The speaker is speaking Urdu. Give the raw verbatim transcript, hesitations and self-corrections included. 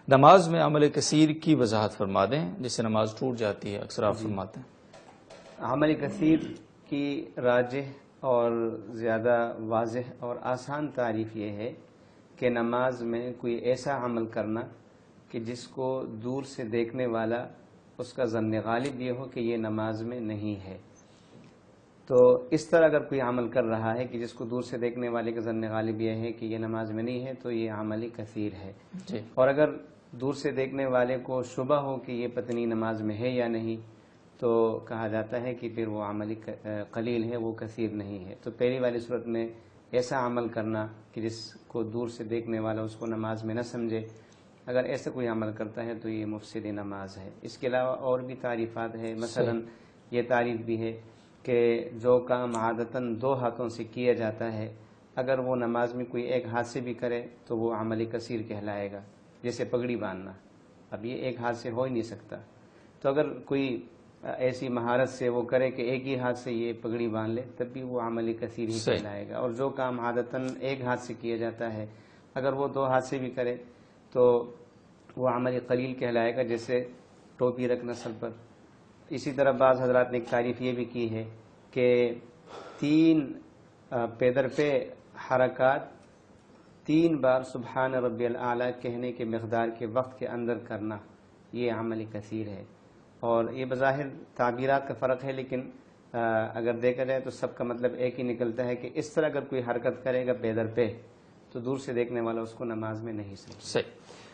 نماز میں عمل کثیر کی وضاحت فرما دیں، جس سے نماز ٹوٹ جاتی ہے، اکثر آپ فرماتے ہیں۔ عمل کثیر کی راجح اور زیادہ واضح اور آسان تعریف یہ ہے کہ نماز میں کوئی ایسا عمل کرنا کہ جس کو دور سے دیکھنے والا اس کا ظن غالب یہ ہو کہ یہ نماز میں نہیں ہے۔ تو اس طرح اگر کوئی عمل کر رہا ہے کہ جس کو دور سے دیکھنے والے کا ظن غالب یہ ہے کہ یہ نماز میں نہیں ہے، تو یہ عمل کثیر ہے۔ جی۔ اور اگر دور سے دیکھنے والے کو شبہ ہو کہ یہ پتنی نماز میں ہے یا نہیں، تو کہا جاتا ہے کہ پھر وہ عمل قلیل ہے، وہ کثیر نہیں ہے۔ تو پہلی والی صورت میں ایسا عمل کرنا کہ جس کو دور سے دیکھنے والا اس کو نماز میں نہ سمجھے، اگر ایسا کوئی عمل کرتا ہے تو یہ مفسد نماز ہے۔ اس کے علاوہ اور بھی تعریفات ہے، مثلا یہ تعریف بھی ہے کہ جو کام عادتاً دو ہاتھوں سے کیا جاتا ہے، اگر وہ نماز میں کوئی ایک ہاتھ سے بھی کرے تو وہ عمل کثیر کہلائے گا، جیسے پگڑی باندھنا۔ اب یہ ایک ہاتھ سے ہو ہی نہیں سکتا، تو اگر کوئی ایسی مہارت سے وہ کرے کہ ایک ہی ہاتھ سے یہ پگڑی باندھ لے، تب بھی وہ عمل کثیر ہی کہلائے گا۔ اور جو کام عادتاً ایک ہاتھ سے کیا جاتا ہے، اگر وہ دو ہاتھ سے بھی کرے تو وہ عمل قلیل کہلائے گا، جیسے ٹوپی رکھنا سر پر۔ اسی طرح بعض حضرات نے ایک تعریف یہ بھی کی ہے کہ تین پیدر پہ حرکات تین بار سبحان ربی الاعلیٰ کہنے کے مقدار کے وقت کے اندر کرنا، یہ عمل کثیر ہے۔ اور یہ بظاہر تعبیرات کا فرق ہے، لیکن اگر دیکھا جائے تو سب کا مطلب ایک ہی نکلتا ہے کہ اس طرح اگر کوئی حرکت کرے گا پیدر پہ تو دور سے دیکھنے والا اس کو نماز میں نہیں سمجھے۔ صحیح۔